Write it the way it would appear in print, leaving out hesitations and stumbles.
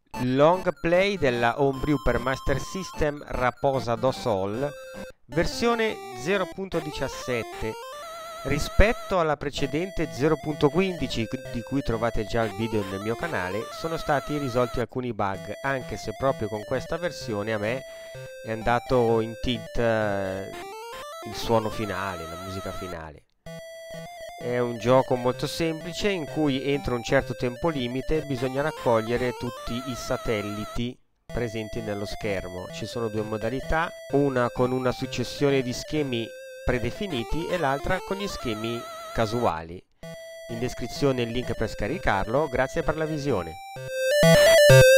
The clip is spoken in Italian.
long play della Homebrew per Master System Raposa do Sol, versione 0.17. Rispetto alla precedente 0.15, di cui trovate già il video nel mio canale, sono stati risolti alcuni bug, anche se proprio con questa versione a me è andato in tilt il suono finale, la musica finale. È un gioco molto semplice in cui entro un certo tempo limite bisogna raccogliere tutti i satelliti presenti nello schermo. Ci sono due modalità, una con una successione di schemi predefiniti e l'altra con gli schemi casuali. In descrizione il link per scaricarlo, grazie per la visione.